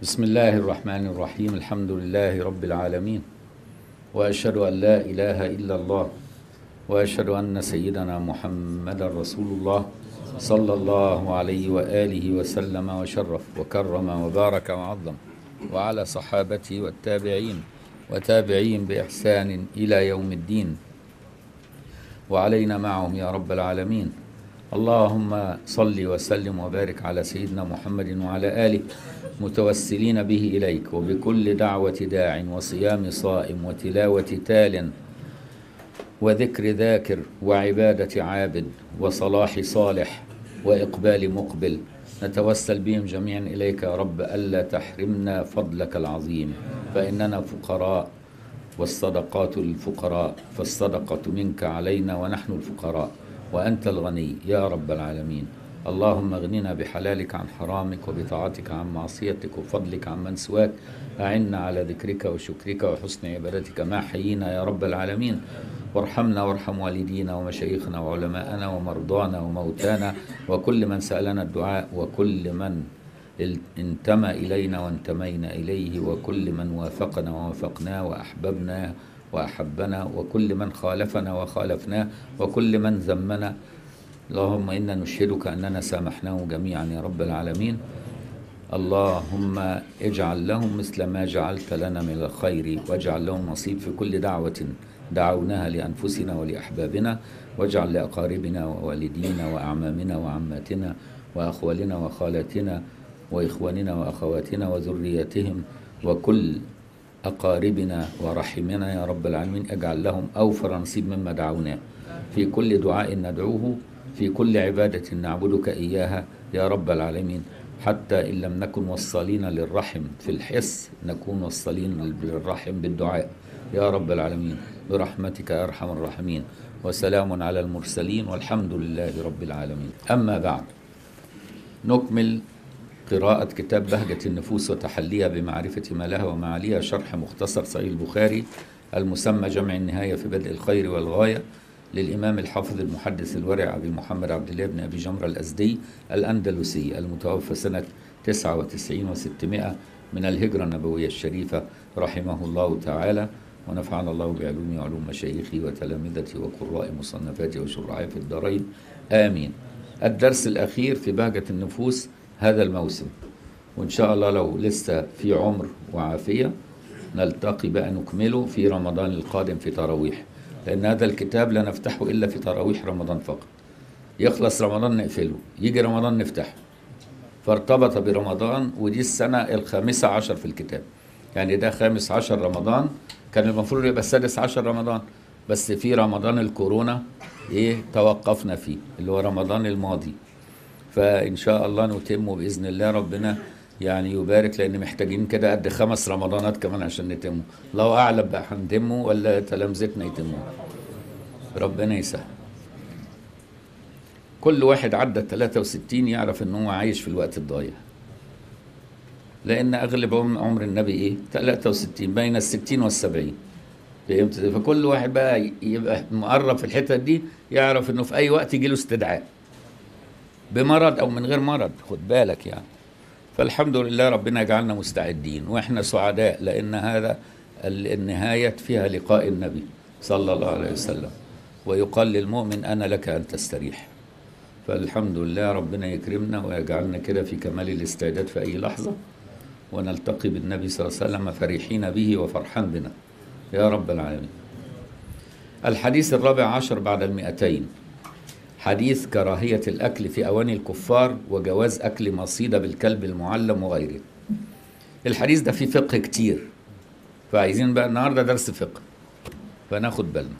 بسم الله الرحمن الرحيم. الحمد لله رب العالمين، وأشهد أن لا إله إلا الله، وأشهد أن سيدنا محمد رسول الله صلى الله عليه وآله وسلم وشرف وكرم وبارك وعظم، وعلى صحابته والتابعين وتابعين بإحسان إلى يوم الدين، وعلينا معهم يا رب العالمين. اللهم صل وسلم وبارك على سيدنا محمد وعلى آله، متوسلين به إليك، وبكل دعوة داع وصيام صائم وتلاوة تال وذكر ذاكر وعبادة عابد وصلاح صالح وإقبال مقبل، نتوسل بهم جميعا إليك يا رب ألا تحرمنا فضلك العظيم، فإننا فقراء والصدقات للفقراء، فالصدقة منك علينا ونحن الفقراء، وأنت الغني يا رب العالمين. اللهم اغننا بحلالك عن حرامك، وبطاعتك عن معصيتك، وفضلك عن من سواك. أعنا على ذكرك وشكرك وحسن عبادتك ما حيينا يا رب العالمين. وارحمنا وارحم والدينا ومشايخنا وعلماءنا ومرضانا وموتانا وكل من سألنا الدعاء، وكل من انتمى إلينا وانتمينا إليه، وكل من وافقنا ووافقناه وأحببنا وأحبنا، وكل من خالفنا وخالفناه، وكل من ذمنا. اللهم إنا نشهدك أننا سامحناه جميعا يا رب العالمين. اللهم اجعل لهم مثل ما جعلت لنا من الخير، واجعل لهم نصيب في كل دعوة دعوناها لأنفسنا ولأحبابنا، واجعل لأقاربنا ووالدينا وأعمامنا وعماتنا وأخوالنا وخالاتنا وإخواننا وأخواتنا وذريتهم وكل أقاربنا ورحمنا يا رب العالمين، اجعل لهم أوفر نصيب مما دعوناه في كل دعاء ندعوه، في كل عبادة نعبدك إياها يا رب العالمين. حتى إن لم نكن وصالين للرحم في الحس، نكون وصالين للرحم بالدعاء يا رب العالمين، برحمتك يا أرحم الراحمين. وسلام على المرسلين والحمد لله رب العالمين. أما بعد، نكمل قراءة كتاب بهجة النفوس وتحليها بمعرفة ما لها ومعاليها، شرح مختصر صحيح البخاري المسمى جمع النهاية في بدء الخير والغاية، للإمام الحافظ المحدث الورع أبي محمد عبد الله بن أبي جمرة الأزدي الأندلسي، المتوفى سنة 99 و600 من الهجرة النبوية الشريفة، رحمه الله تعالى، ونفعنا الله بعلومه وعلوم مشايخه وتلامذته وقراء مصنفاته وشرعه في الدارين، آمين. الدرس الأخير في بهجة النفوس هذا الموسم، وإن شاء الله لو لسه في عمر وعافية نلتقي بقى نكمله في رمضان القادم في تراويح، لأن هذا الكتاب لا نفتحه إلا في تراويح رمضان فقط. يخلص رمضان نقفله، يجي رمضان نفتحه، فارتبط برمضان، ودي السنة الخامسة عشر في الكتاب، يعني ده 15 رمضان، كان المفروض يبقى 16 رمضان، بس في رمضان الكورونا توقفنا فيه، اللي هو رمضان الماضي. فإن شاء الله نتمه بإذن الله، ربنا يعني يبارك، لأن محتاجين كده قد 5 رمضانات كمان عشان نتمه. الله أعلم بقى هنتمه ولا تلامذتنا يتموه، ربنا يسهل. كل واحد عدى 63 يعرف إن هو عايش في الوقت الضايع، لأن أغلب عمر النبي 63 بين 60 وال70، فهمت؟ فكل واحد بقى يبقى مقرب في الحتة دي يعرف إنه في أي وقت يجيله استدعاء بمرض أو من غير مرض، خد بالك يعني. فالحمد لله ربنا يجعلنا مستعدين، وإحنا سعداء، لأن هذا النهاية فيها لقاء النبي صلى الله عليه وسلم، ويقال للمؤمن أنا لك أن تستريح. فالحمد لله ربنا يكرمنا ويجعلنا كده في كمال الاستعداد في أي لحظة، ونلتقي بالنبي صلى الله عليه وسلم فرحين به وفرحان بنا يا رب العالمين. الحديث 14 بعد 200، حديث كراهية الأكل في أواني الكفار وجواز أكل مصيدة بالكلب المعلم وغيره. الحديث ده فيه فقه كتير، فعايزين بقى النهاردة درس فقه، فناخد بالنا.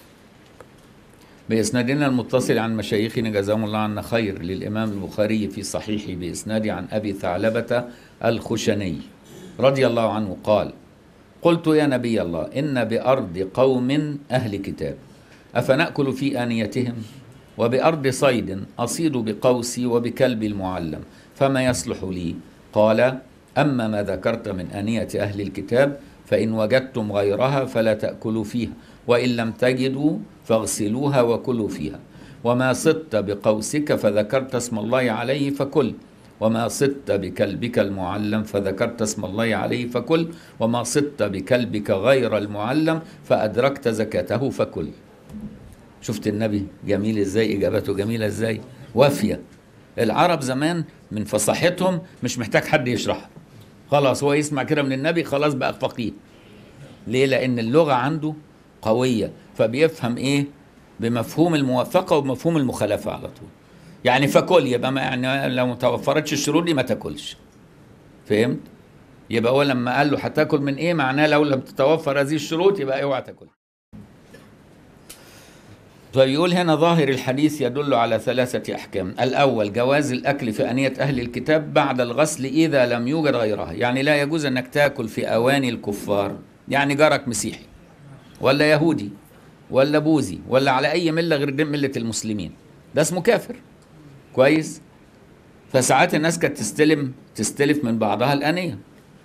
بإسنادنا المتصل عن مشايخنا جزاهم الله عنا خير، للإمام البخاري في صحيحه بإسناد عن أبي ثعلبة الخشني رضي الله عنه قال: قلت يا نبي الله، إن بأرض قوم أهل كتاب أفنأكل في آنيتهم؟ وبأرض صيد أصيد بقوسي وبكلب المعلم، فما يصلح لي؟ قال: أما ما ذكرت من آنية أهل الكتاب فإن وجدتم غيرها فلا تأكلوا فيها، وإن لم تجدوا فاغسلوها وكلوا فيها. وما صدت بقوسك فذكرت اسم الله عليه فكل، وما صدت بكلبك المعلم فذكرت اسم الله عليه فكل، وما صدت بكلبك غير المعلم فأدركت زكاته فكل. شفت النبي جميل ازاي، اجابته جميلة ازاي، وافية. العرب زمان من فصاحتهم مش محتاج حد يشرحها، خلاص هو يسمع كده من النبي خلاص بقى فقيه. ليه؟ لأن اللغة عنده قوية، فبيفهم ايه بمفهوم الموافقة وبمفهوم المخالفة على طول. يعني فكل يبقى ما يعني لو ما توفرتش الشروط دي ما تاكلش. فهمت؟ يبقى هو لما قال له هتاكل من ايه معناه لو لم تتوفر هذه الشروط يبقى اوعى تاكل. فيقول هنا ظاهر الحديث يدل على 3 أحكام. الأول جواز الأكل في آنية أهل الكتاب بعد الغسل إذا لم يوجد غيرها، يعني لا يجوز أنك تاكل في أواني الكفار، يعني جارك مسيحي ولا يهودي ولا بوذي ولا على أي ملة غير ملة المسلمين، ده اسمه كافر. كويس؟ فساعات الناس كانت تستلف من بعضها الآنية.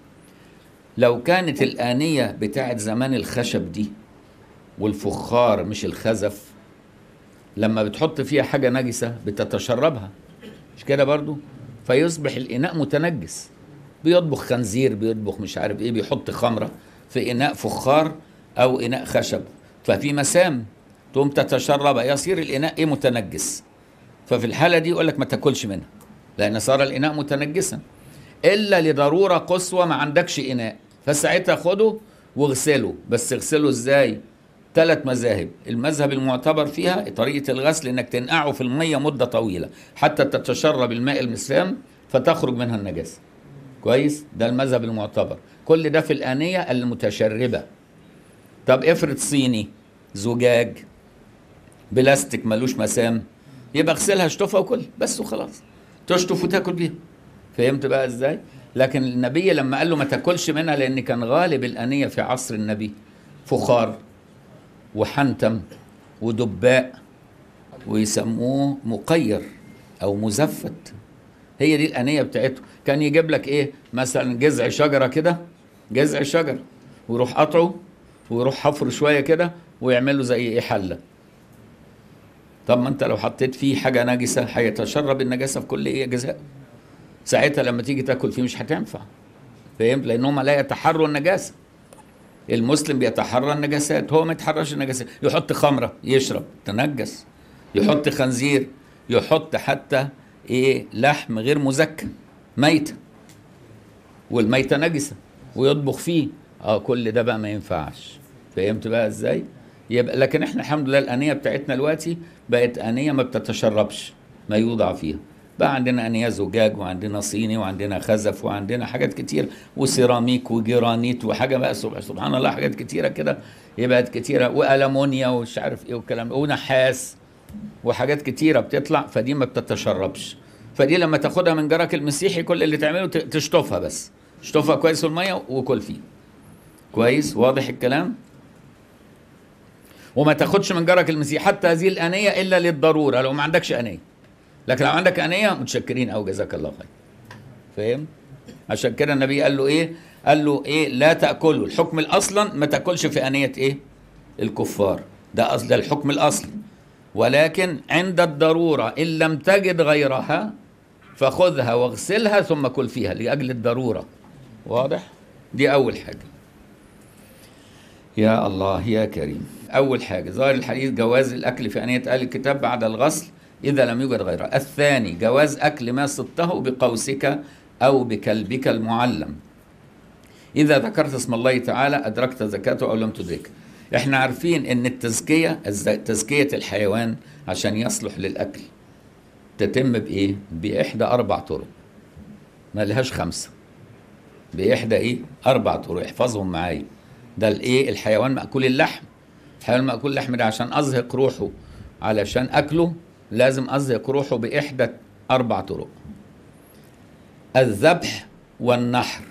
لو كانت الآنية بتاعت زمان الخشب دي والفخار مش الخزف، لما بتحط فيها حاجة نجسة بتتشربها، مش كده برضو؟ فيصبح الإناء متنجس. بيطبخ خنزير، بيطبخ مش عارف ايه، بيحط خمرة في إناء فخار أو إناء خشب، ففي مسام تقوم تتشربها، يصير الإناء ايه متنجس. ففي الحالة دي يقول لك ما تاكلش منها لأن صار الإناء متنجسا، إلا لضرورة قصوى ما عندكش إناء، فساعتها خده واغسله. بس اغسله ازاي؟ 3 مذاهب. المذهب المعتبر فيها طريقة الغسل انك تنقعه في المية مدة طويلة حتى تتشرب الماء المسام فتخرج منها النجاسة. كويس؟ ده المذهب المعتبر. كل ده في الآنية المتشربة. طب افرض صيني، زجاج، بلاستيك ملوش مسام، يبقى اغسلها اشطفها وكل بس وخلاص، تشطف وتاكل بيها. فهمت بقى ازاي؟ لكن النبي لما قال له ما تاكلش منها، لان كان غالب الآنية في عصر النبي فخار وحنتم ودباء ويسموه مقير او مزفت، هي دي الآنية بتاعته. كان يجيب لك ايه مثلا جذع شجرة كده، جذع شجر ويروح قطعه ويروح حفره شوية كده ويعمل له زي ايه حلة. طب ما انت لو حطيت فيه حاجة نجسة هيتشرب النجاسة في كل ايه جزاء، ساعتها لما تيجي تاكل فيه مش هتنفع. فهمت؟ لانهم لا يتحروا النجاسة. المسلم بيتحرى النجاسات، هو ما يتحرش النجاسات. يحط خمرة يشرب تنجس، يحط خنزير، يحط حتى ايه لحم غير مزكى ميتة، والميتة نجسة ويطبخ فيه، كل ده بقى ما ينفعش. فهمت بقى ازاي؟ يبقى لكن احنا الحمد لله الآنية بتاعتنا دلوقتي بقت آنية ما بتتشربش ما يوضع فيها. بقى عندنا آنية زجاج وعندنا صيني وعندنا خزف وعندنا حاجات كتير وسيراميك وجرانيت وحاجة بقى سبحان الله حاجات كتيرة كده، يبقى كتيرة وألمونيا ومش عارف ايه والكلام ونحاس وحاجات كتيرة بتطلع، فدي ما بتتشربش. فدي لما تاخدها من جارك المسيحي كل اللي تعمله تشطفها بس، اشطفها كويس في المية وكل فيه. كويس؟ واضح الكلام؟ وما تاخدش من جارك المسيحي حتى هذه الآنية إلا للضرورة لو ما عندكش آنية، لكن لو عندك آنية متشكرين أو جزاك الله خير. فاهم؟ عشان كده النبي قال له إيه؟ قال له إيه؟ لا تأكلوا. الحكم الأصلا ما تأكلش في آنية إيه؟ الكفار، ده أصل الحكم الأصلي. ولكن عند الضرورة إن لم تجد غيرها فخذها واغسلها ثم كل فيها لأجل الضرورة. واضح؟ دي أول حاجة. يا الله يا كريم. أول حاجة ظاهر الحديث جواز الأكل في آنية أهل الكتاب بعد الغسل إذا لم يوجد غيرها. الثاني جواز أكل ما صدته بقوسك أو بكلبك المعلم إذا ذكرت اسم الله تعالى أدركت زكاته أو لم تدرك. احنا عارفين ان تزكية الحيوان عشان يصلح للأكل تتم بإيه؟ بإحدى 4 طرق، ما لهاش 5، بإحدى إيه؟ 4 طرق. احفظهم معايا. ده الإيه؟ الحيوان مأكول اللحم. الحيوان مأكول اللحم ده عشان أزهق روحه علشان أكله لازم أزهق روحه بإحدى 4 طرق: الذبح والنحر.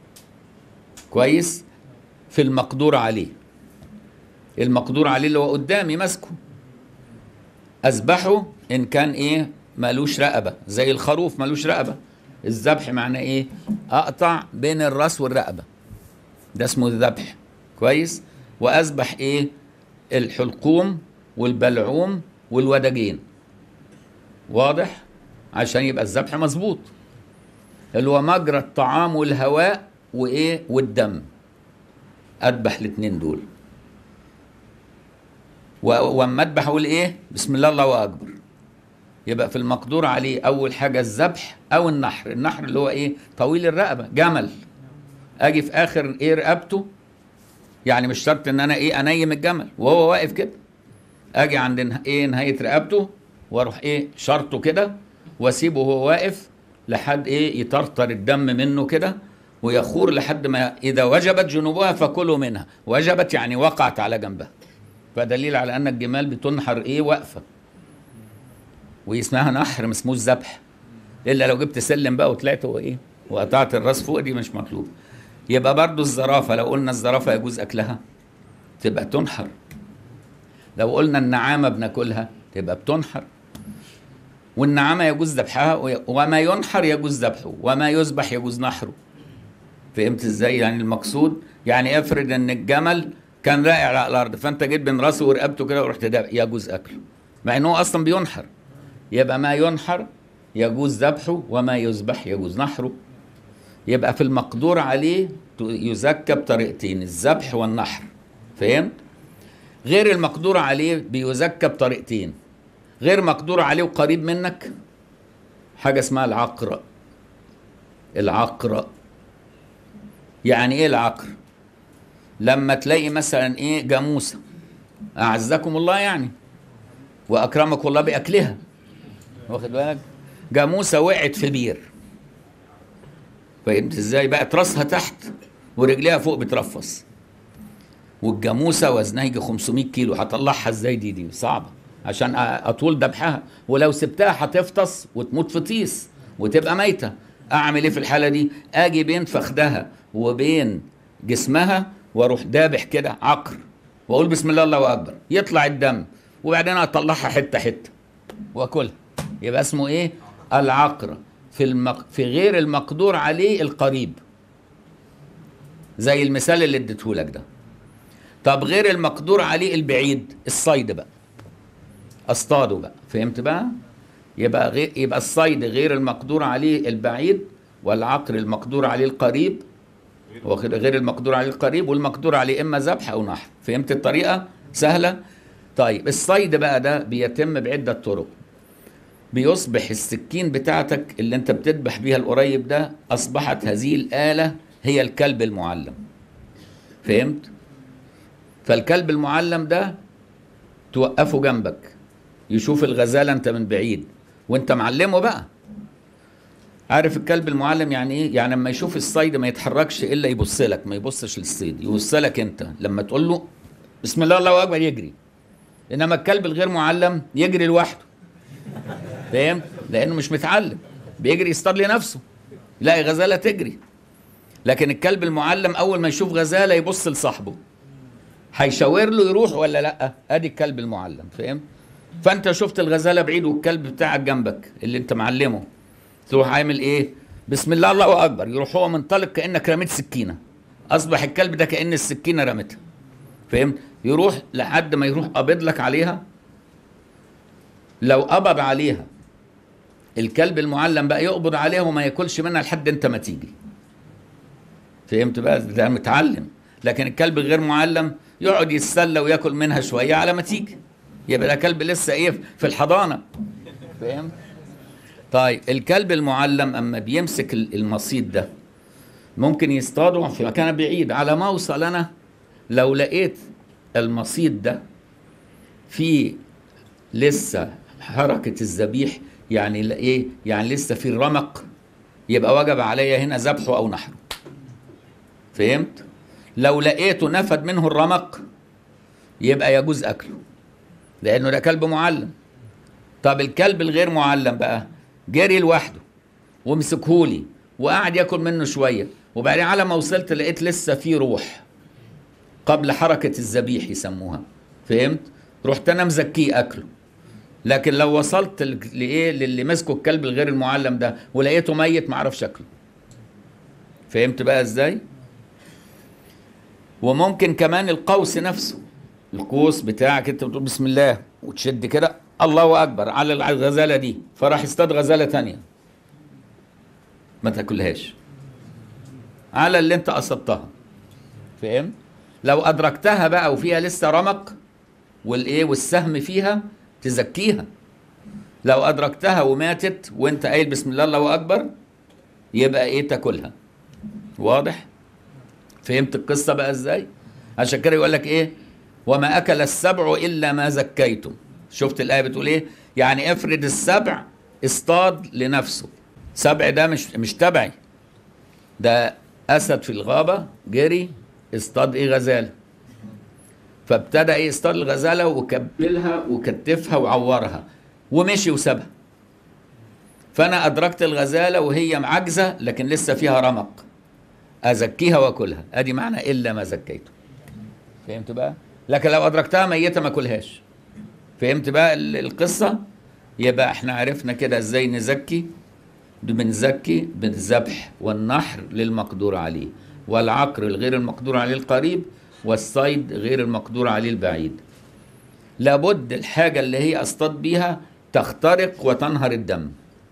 كويس؟ في المقدور عليه. المقدور عليه اللي هو قدامي ماسكه، أذبحه إن كان إيه؟ مالوش رقبة، زي الخروف مالوش رقبة. الذبح معناه إيه؟ أقطع بين الراس والرقبة، ده اسمه الذبح. كويس؟ وأذبح إيه؟ الحلقوم والبلعوم والودجين. واضح؟ عشان يبقى الذبح مظبوط. اللي هو مجرى الطعام والهواء وايه والدم، اذبح الاثنين دول. واما اذبح اقول ايه؟ بسم الله الله اكبر. يبقى في المقدور عليه اول حاجه الذبح او النحر. النحر اللي هو ايه؟ طويل الرقبه، جمل، اجي في اخر ايه رقبته، يعني مش شرط ان انا ايه انيم الجمل وهو واقف كده، اجي عند ايه نهايه رقبته واروح ايه شرطه كده واسيبه وهو واقف لحد ايه يطرطر الدم منه كده ويخور لحد ما اذا وجبت جنوبها فكلوا منها. وجبت يعني وقعت على جنبها، فدليل على ان الجمال بتنحر ايه واقفه، واسمها نحر ما اسموش ذبح. الا لو جبت سلم بقى وطلعت وايه وقطعت الراس فوق، دي مش مطلوب. يبقى برضو الزرافه، لو قلنا الزرافه يجوز اكلها تبقى تنحر. لو قلنا النعامه بناكلها تبقى بتنحر. والنعامه يجوز ذبحها، وما ينحر يجوز ذبحه، وما يذبح يجوز نحره. فهمت ازاي؟ يعني المقصود يعني افرض ان الجمل كان راقع على الارض، فانت جيت بين راسه ورقبته كده ورحت ده، يجوز اكله مع انه اصلا بينحر. يبقى ما ينحر يجوز ذبحه، وما يذبح يجوز نحره. يبقى في المقدور عليه يزكى بطريقتين، الذبح والنحر. فهمت؟ غير المقدور عليه بيزكى بطريقتين. غير مقدور عليه وقريب منك حاجة اسمها العقر. العقر يعني ايه العقر؟ لما تلاقي مثلا ايه جاموسة، اعزكم الله يعني واكرمكم الله باكلها، واخد بالك؟ جاموسة وقعت في بير، فهمت ازاي؟ بقت راسها تحت ورجليها فوق بترفص، والجاموسة وزنها يجي 500 كيلو، هطلعها ازاي؟ دي صعبة عشان اطول ذبحها، ولو سبتها هتفطس وتموت في طيس وتبقى ميتة. اعمل ايه في الحالة دي؟ اجي بين فخدها وبين جسمها واروح دابح كده عقر واقول بسم الله الله اكبر، يطلع الدم، وبعدين اطلعها حتة حتة واكلها. يبقى اسمه ايه؟ العقر. في غير المقدور عليه القريب، زي المثال اللي اديته لك ده. طب غير المقدور عليه البعيد، الصيد بقى، اصطاده بقى. فهمت بقى؟ يبقى الصيد غير المقدور عليه البعيد، والعقر المقدور عليه القريب، غير المقدور عليه القريب، والمقدور عليه اما ذبح او نحر. فهمت الطريقه؟ سهله. طيب الصيد بقى ده بيتم بعده طرق. بيصبح السكين بتاعتك اللي انت بتذبح بيها القريب ده، اصبحت هذه الاله هي الكلب المعلم. فهمت؟ فالكلب المعلم ده توقفه جنبك يشوف الغزالة انت من بعيد وانت معلمه بقى. عارف الكلب المعلم يعني ايه؟ يعني لما يشوف الصيد ما يتحركش الا يبص لك، ما يبصش للصيد، يبص لك انت. لما تقول له بسم الله الله اكبر يجري. انما الكلب الغير معلم يجري لوحده. فهمت؟ لانه مش متعلم، بيجري يصطاد لنفسه، يلاقي غزالة تجري. لكن الكلب المعلم اول ما يشوف غزالة يبص لصاحبه، هيشاور له يروح ولا لا. ادي الكلب المعلم. فهمت؟ فانت شفت الغزاله بعيد والكلب بتاعك جنبك اللي انت معلمه، تروح عامل ايه؟ بسم الله الله اكبر، يروح هو منطلق كانك رميت سكينه، اصبح الكلب ده كان السكينه رمتها. فهمت؟ يروح لحد ما يروح قابض لك عليها. لو قبض عليها الكلب المعلم بقى يقبض عليها وما ياكلش منها لحد انت ما تيجي. فهمت بقى؟ ده متعلم. لكن الكلب الغير معلم يقعد يتسلى وياكل منها شويه على ما تيجي، يبقى ده كلب لسه ايه في الحضانه. فاهم؟ طيب الكلب المعلم اما بيمسك المصيد ده ممكن يصطاده في مكان بعيد. على ما اوصل انا لو لقيت المصيد ده في لسه حركه الذبيح، يعني ايه؟ يعني لسه في الرمق، يبقى وجب عليا هنا ذبحه او نحره. فهمت؟ لو لقيته نفد منه الرمق يبقى يجوز اكله، لانه ده كلب معلم. طب الكلب الغير معلم بقى جري لوحده ومسكهولي وقعد ياكل منه شويه، وبعدين على ما وصلت لقيت لسه فيه روح قبل حركه الذبيح يسموها. فهمت؟ رحت انا مزكيه اكله. لكن لو وصلت لايه للي مسكه الكلب الغير المعلم ده ولقيته ميت ما اعرفش اكله. فهمت بقى ازاي؟ وممكن كمان القوس نفسه، القوس بتاعك انت بتقول بسم الله وتشد كده الله اكبر على الغزاله دي، فراح يصطاد غزاله ثانيه، ما تاكلهاش على اللي انت قصدتها. فهم؟ لو ادركتها بقى وفيها لسه رمق والايه والسهم فيها تزكيها. لو ادركتها وماتت وانت قايل بسم الله الله اكبر يبقى ايه تاكلها. واضح؟ فهمت القصه بقى ازاي؟ عشان كده يقول لك ايه وما اكل السبع الا ما زكيتم. شفت الايه بتقول ايه؟ يعني افرض السبع اصطاد لنفسه. سبع ده مش تبعي، ده اسد في الغابه جري اصطاد ايه غزاله، فابتدى ايه اصطاد الغزاله وكبلها وكتفها وعورها ومشي وسابها. فانا ادركت الغزاله وهي معجزه لكن لسه فيها رمق، ازكيها واكلها. ادي معنى الا ما زكيته. فهمت بقى؟ لكن لو ادركتها ميته ما اكلهاش. فهمت بقى القصه؟ يبقى احنا عرفنا كده ازاي نزكي. بنزكي بالذبح والنحر للمقدور عليه، والعقر الغير المقدور عليه القريب، والصيد غير المقدور عليه البعيد. لابد الحاجة اللي هي اصطاد بيها تخترق وتنهر الدم.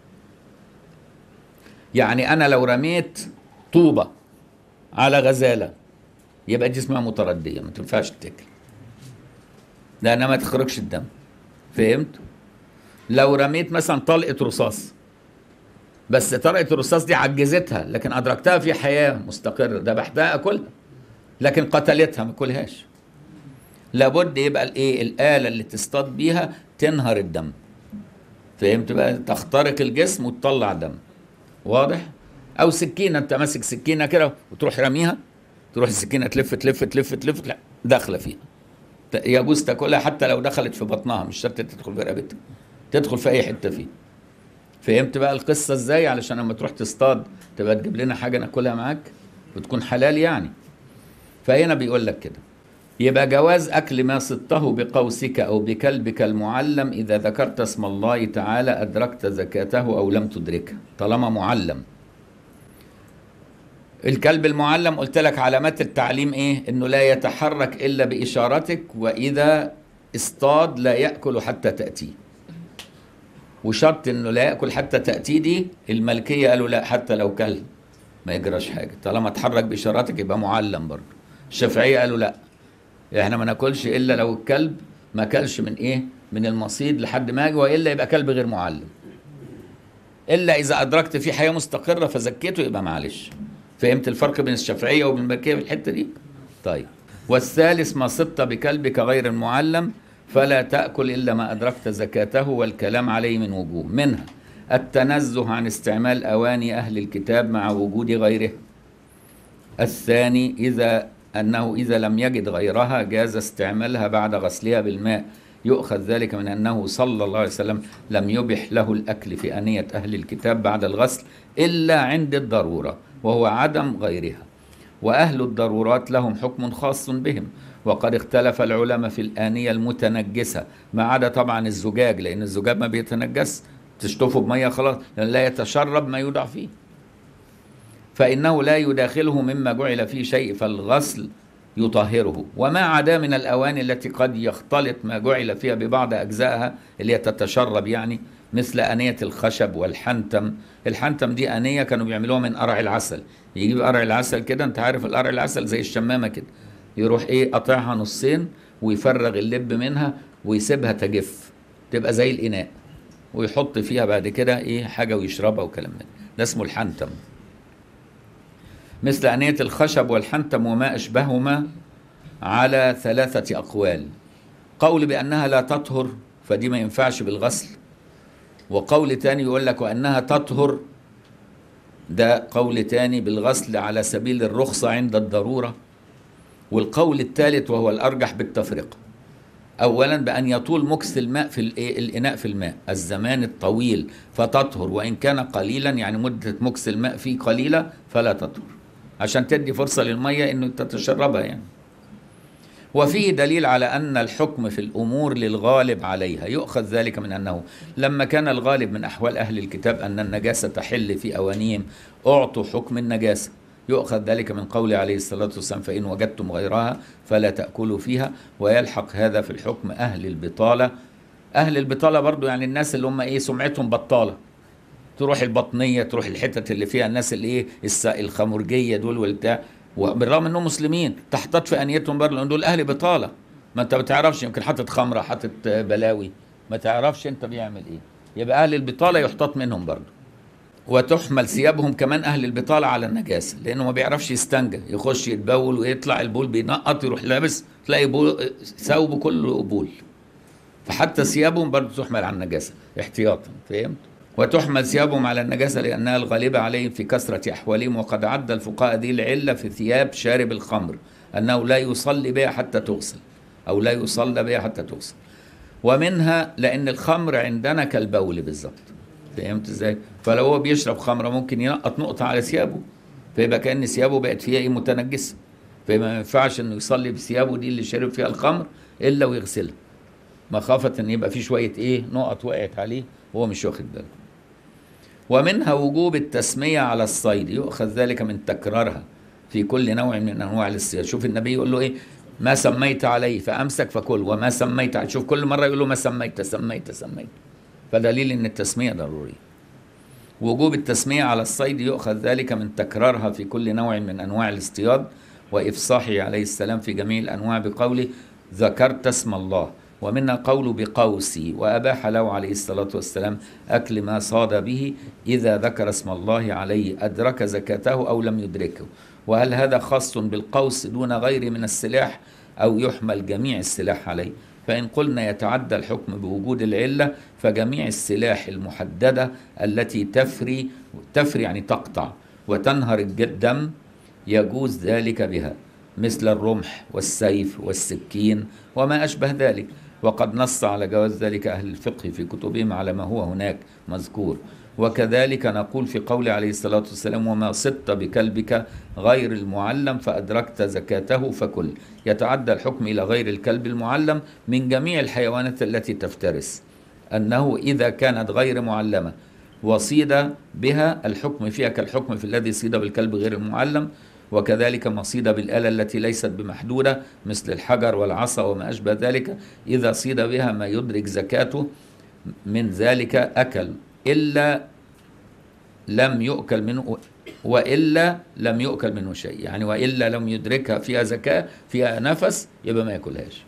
يعني انا لو رميت طوبة على غزالة يبقى دي اسمها متردية، ما تنفعش تتاكل لانها ما تخرجش الدم. فهمت؟ لو رميت مثلا طلقة رصاص بس طلقة الرصاص دي عجزتها لكن ادركتها في حياة مستقرة ذبحتها اكلها، لكن قتلتها ما اكلهاش. لابد يبقى الايه الآلة اللي تصطاد بيها تنهر الدم. فهمت بقى؟ تخترق الجسم وتطلع دم. واضح؟ او سكينة، انت ماسك سكينة كده وتروح رميها، تروح السكينة تلف تلف تلف تلف لا داخلة فيها، يجوز تاكلها حتى لو دخلت في بطنها، مش شرط تدخل في رقبتها، تدخل في اي حتة فيه. فهمت بقى القصة ازاي؟ علشان لما تروح تصطاد تبقى تجيب لنا حاجة ناكلها معاك وتكون حلال يعني. فهنا بيقول لك كده يبقى جواز أكل ما صدته بقوسك أو بكلبك المعلم إذا ذكرت اسم الله تعالى أدركت زكاته أو لم تدركه طالما معلم. الكلب المعلم قلت لك علامات التعليم إيه؟ إنه لا يتحرك إلا بإشارتك، وإذا اصطاد لا يأكل حتى تأتيه. وشرط إنه لا يأكل حتى تأتيه دي الملكية قالوا لا، حتى لو كل ما يجراش حاجة طالما اتحرك بإشارتك يبقى معلم برضه. الشافعية قالوا لا، احنا ما ناكلش الا لو الكلب ما اكلش من ايه؟ من المصيد لحد ما يجي، والا يبقى كلب غير معلم. الا اذا ادركت فيه حياه مستقره فزكيته يبقى معلش. فهمت الفرق بين الشافعيه وبين المالكيه في الحته دي؟ طيب. والثالث ما صدت بكلبك غير المعلم فلا تاكل الا ما ادركت زكاته، والكلام عليه من وجوه، منها التنزه عن استعمال اواني اهل الكتاب مع وجود غيره. الثاني أنه إذا لم يجد غيرها جاز استعمالها بعد غسلها بالماء. يؤخذ ذلك من أنه صلى الله عليه وسلم لم يبح له الأكل في آنية أهل الكتاب بعد الغسل إلا عند الضرورة وهو عدم غيرها، وأهل الضرورات لهم حكم خاص بهم. وقد اختلف العلماء في الآنية المتنجسة ما عدا طبعا الزجاج، لأن الزجاج ما بيتنجس، تشطفه بمية خلاص، لأن لا يتشرب ما يوضع فيه، فإنه لا يداخله مما جعل فيه شيء، فالغسل يطهره. وما عدا من الأواني التي قد يختلط ما جعل فيها ببعض أجزائها اللي هي تتشرب يعني، مثل آنية الخشب والحنتم. الحنتم دي آنية كانوا بيعملوها من قرع العسل، يجيب قرع العسل كده، انت عارف القرع العسل زي الشمامة كده، يروح ايه قطعها نصين ويفرغ اللب منها ويسيبها تجف تبقى زي الإناء، ويحط فيها بعد كده ايه حاجة ويشربها وكلام من ده اسمه الحنتم. مثل آنية الخشب والحنتم وما أشبههما على 3 أقوال. قول بأنها لا تطهر فدي ما ينفعش بالغسل، وقول تاني يقول لك وأنها تطهر، ده قول تاني بالغسل على سبيل الرخصة عند الضرورة. والقول الثالث وهو الأرجح بالتفرقة، أولا بأن يطول مكث الماء في الإناء في الماء الزمان الطويل فتطهر، وإن كان قليلا يعني مدة مكث الماء فيه قليلة فلا تطهر، عشان تدي فرصة للمية إنه تتشربها يعني. وفيه دليل على أن الحكم في الأمور للغالب عليها. يؤخذ ذلك من أنه لما كان الغالب من أحوال أهل الكتاب أن النجاسة تحل في أوانيهم أعطوا حكم النجاسة. يؤخذ ذلك من قوله عليه الصلاة والسلام فإن وجدتم غيرها فلا تأكلوا فيها. ويلحق هذا في الحكم أهل البطالة. أهل البطالة برضو يعني الناس اللي هم إيه سمعتهم بطالة، تروح البطنيه، تروح الحتت اللي فيها الناس اللي ايه الخمرجيه دول والبتاع، وبالرغم انهم مسلمين تحتاط في انيتهم برضه، لان دول اهل بطاله. ما انت ما تعرفش، يمكن حاطط خمره، حاطط بلاوي، ما تعرفش انت بيعمل ايه. يبقى اهل البطاله يحتاط منهم برضه. وتحمل ثيابهم كمان اهل البطاله على النجاسه، لانه ما بيعرفش يستنجى، يخش يتبول ويطلع البول بينقط، يروح لابس تلاقي ثوبه كله بول. فحتى ثيابهم برضه تحمل على النجاسه احتياطا، فهمت؟ وتحمل ثيابهم على النجاسه لانها الغالبه عليهم في كثره احوالهم. وقد عد الفقهاء هذه العله في ثياب شارب الخمر انه لا يصلي بها حتى تغسل، او لا يصلى بها حتى تغسل. ومنها لان الخمر عندنا كالبول بالظبط، فهمت ازاي؟ فلو هو بيشرب خمره ممكن ينقط نقطه على ثيابه، فيبقى كأن ثيابه بقت فيها ايه متنجسه، فما ينفعش انه يصلي بثيابه دي اللي شرب فيها الخمر الا ويغسلها، مخافه ان يبقى في شويه ايه نقط وقعت عليه وهو مش واخد باله. ومنها وجوب التسميه على الصيد، يؤخذ ذلك من تكرارها في كل نوع من انواع الاصطياد. شوف النبي يقول له ايه؟ ما سميت عليه فامسك فكل، وما سميت عليه. شوف كل مره يقول له ما سميت سميت سميت، فدليل ان التسميه ضروريه. وجوب التسميه على الصيد يؤخذ ذلك من تكرارها في كل نوع من انواع الاصطياد، وافصاحه عليه السلام في جميع الانواع بقوله ذكرت اسم الله. ومنها قول بقوسي، واباح له عليه الصلاه والسلام اكل ما صاد به اذا ذكر اسم الله عليه ادرك زكاته او لم يدركه. وهل هذا خاص بالقوس دون غيره من السلاح، او يحمل جميع السلاح عليه؟ فإن قلنا يتعدى الحكم بوجود العلة، فجميع السلاح المحددة التي تفري يعني تقطع وتنهر الدم يجوز ذلك بها، مثل الرمح والسيف والسكين وما أشبه ذلك. وقد نص على جواز ذلك أهل الفقه في كتبهم على ما هو هناك مذكور. وكذلك نقول في قول عليه الصلاة والسلام وما صدت بكلبك غير المعلم فأدركت زكاته فكل. يتعدى الحكم إلى غير الكلب المعلم من جميع الحيوانات التي تفترس، أنه إذا كانت غير معلمة وصيد بها الحكم فيها كالحكم في الذي صيد بالكلب غير المعلم. وكذلك ما صيد بالآلة التي ليست بمحدودة مثل الحجر والعصا وما أشبه ذلك، إذا صيد بها ما يدرك زكاته من ذلك أكل، إلا لم يؤكل منه، وإلا لم يؤكل منه شيء، يعني وإلا لم يدركها فيها زكاة فيها نفس يبقى ما يأكلهاش.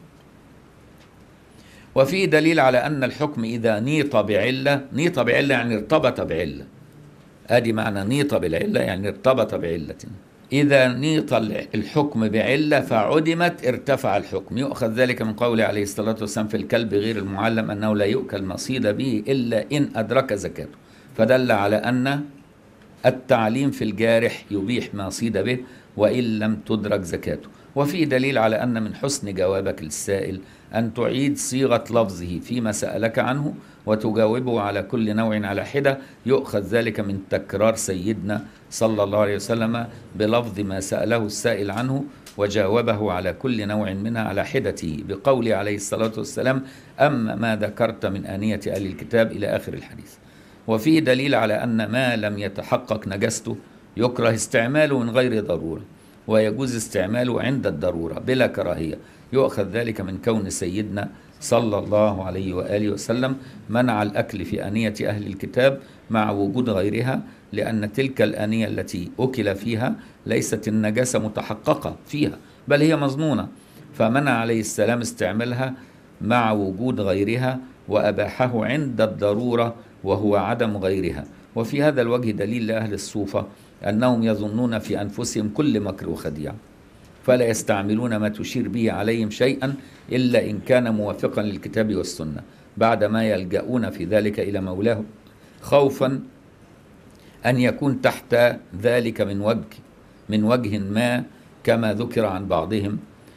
وفي دليل على أن الحكم إذا نيط بعلة، نيط بعلة يعني ارتبط بعلة، أدي معنى نيط بالعلة يعني ارتبط بعلة. إذا نيط الحكم بعلة فعدمت ارتفع الحكم. يؤخذ ذلك من قوله عليه الصلاة والسلام في الكلب غير المعلم أنه لا يؤكل ما صيد به إلا إن أدرك زكاته، فدل على أن التعليم في الجارح يبيح ما صيد به وإن لم تدرك زكاته. وفي دليل على أن من حسن جوابك للسائل أن تعيد صيغة لفظه فيما سألك عنه وتجاوبه على كل نوع على حدة. يؤخذ ذلك من تكرار سيدنا صلى الله عليه وسلم بلفظ ما سأله السائل عنه وجاوبه على كل نوع منها على حدته، بقول عليه الصلاة والسلام أما ما ذكرت من آنية أهل الكتاب إلى آخر الحديث. وفيه دليل على أن ما لم يتحقق نجاسته يكره استعماله من غير ضرورة، ويجوز استعماله عند الضرورة بلا كراهية. يؤخذ ذلك من كون سيدنا صلى الله عليه وآله وسلم منع الأكل في آنية أهل الكتاب مع وجود غيرها، لأن تلك الآنية التي أكل فيها ليست النجاسة متحققة فيها بل هي مظنونة، فمنع عليه السلام استعمالها مع وجود غيرها وأباحه عند الضرورة وهو عدم غيرها. وفي هذا الوجه دليل لأهل الصوفة أنهم يظنون في أنفسهم كل مكر وخديعة، فلا يستعملون ما تشير به عليهم شيئا إلا إن كان موافقا للكتاب والسنة، بعدما يلجؤون في ذلك إلى مولاه خوفا أن يكون تحت ذلك من وجه ما، كما ذكر عن بعضهم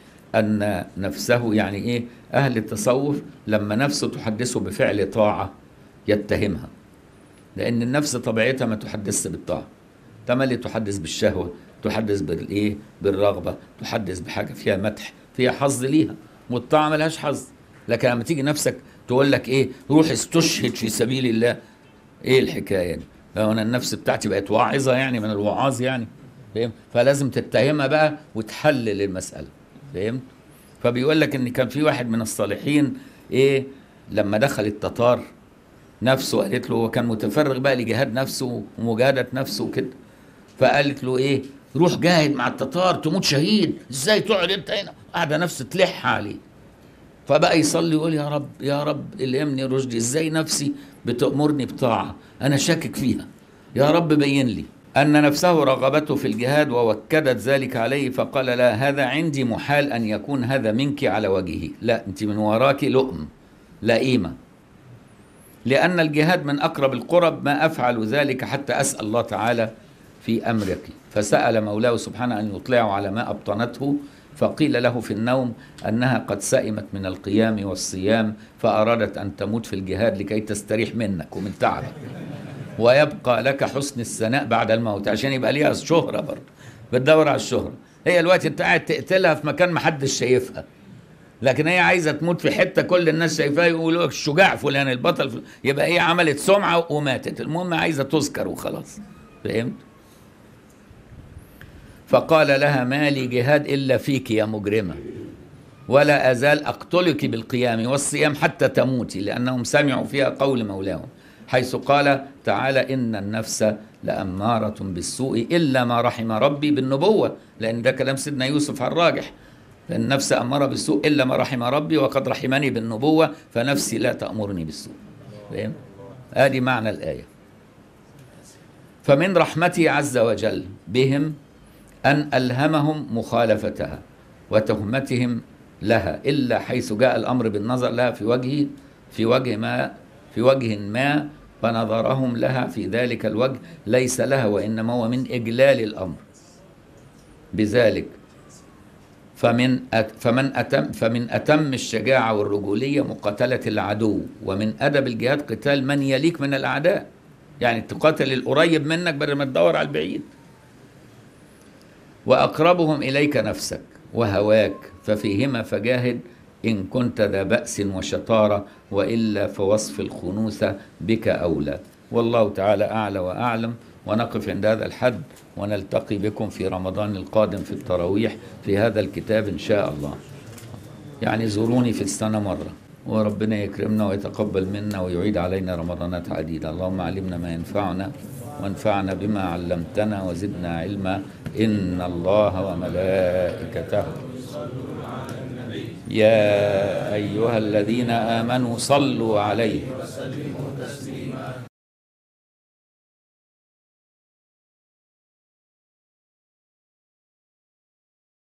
أن نفسه يعني إيه أهل التصوف لما نفسه تحدثه بفعل طاعة يتهمها، لأن النفس طبيعتها ما تحدث بالطاعة، تملي تحدث بالشهوة، تحدث بالإيه بالرغبة، تحدث بحاجة فيها مدح فيها حظ ليها، والطاعة ملهاش حظ. لكن لما تيجي نفسك تقول لك إيه روح استشهد في سبيل الله، إيه الحكاية دي؟ أنا النفس بتاعتي بقت واعظة يعني من الوعاظ يعني، فاهم؟ فلازم تتهمها بقى وتحلل المسألة، فهمت؟ فبيقول لك إن كان في واحد من الصالحين إيه لما دخل التتار نفسه، قالت له هو كان متفرغ بقى لجهاد نفسه ومجاهدة نفسه وكده، فقالت له ايه، روح جاهد مع التتار تموت شهيد، ازاي تقعد انت هنا؟ قاعدة نفسه تلح عليه. فبقى يصلي يقول يا رب يا رب الهمني رشدي، ازاي نفسي بتأمرني بطاعة انا شاكك فيها، يا رب بين لي. أن نفسه رغبته في الجهاد ووكدت ذلك عليه، فقال لا هذا عندي محال أن يكون هذا منك على وجهه، لا أنت من وراك لؤم لئيمة، لأن الجهاد من أقرب القرب، ما أفعل ذلك حتى أسأل الله تعالى في أمرك. فسأل مولاه سبحانه أن يطلعه على ما أبطنته، فقيل له في النوم أنها قد سئمت من القيام والصيام، فأرادت أن تموت في الجهاد لكي تستريح منك ومن تعبك، ويبقى لك حسن الثناء بعد الموت، عشان يبقى ليها شهرة برضه، بتدور على الشهرة. هي الوقت انت قاعد تقتلها في مكان ما حدش شايفها، لكن هي عايزة تموت في حتة كل الناس شايفاها، يقولوا لك الشجاع فلان البطل فلان، يبقى هي عملت سمعة وماتت، المهم عايزة تذكر وخلاص. فهمت؟ فقال لها ما لي جهاد إلا فيك يا مجرمة، ولا أزال أقتلك بالقيام والصيام حتى تموتي، لأنهم سمعوا فيها قول مولاهم، حيث قال تعالى إن النفس لأمارة بالسوء إلا ما رحم ربي، بالنبوة، لأن ده كلام سيدنا يوسف على الراجح، فإن النفس أمارة بالسوء إلا ما رحم ربي وقد رحمني بالنبوة، فنفسي لا تأمرني بالسوء. فاهم؟ آدي معنى الآية. فمن رحمته عز وجل بهم أن ألهمهم مخالفتها وتهمتهم لها، إلا حيث جاء الأمر بالنظر لها في وجه ما فنظرهم لها في ذلك الوجه ليس لها، وإنما هو من إجلال الأمر بذلك. فمن أتم الشجاعة والرجولية مقاتلة العدو، ومن أدب الجهاد قتال من يليك من الأعداء، يعني تقاتل القريب منك بدل ما تدور على البعيد. وأقربهم إليك نفسك وهواك، ففيهما فجاهد إن كنت ذا بأس وشطارة، وإلا فوصف الخنوثة بك أولى. والله تعالى أعلى وأعلم. ونقف عند هذا الحد، ونلتقي بكم في رمضان القادم في التراويح في هذا الكتاب إن شاء الله. يعني زوروني في السنة مرة، وربنا يكرمنا ويتقبل منا ويعيد علينا رمضانات عديدة. اللهم علمنا ما ينفعنا وانفعنا بما علمتنا وزدنا علما. إن الله وملائكته يا أيها الذين آمنوا صلوا عليه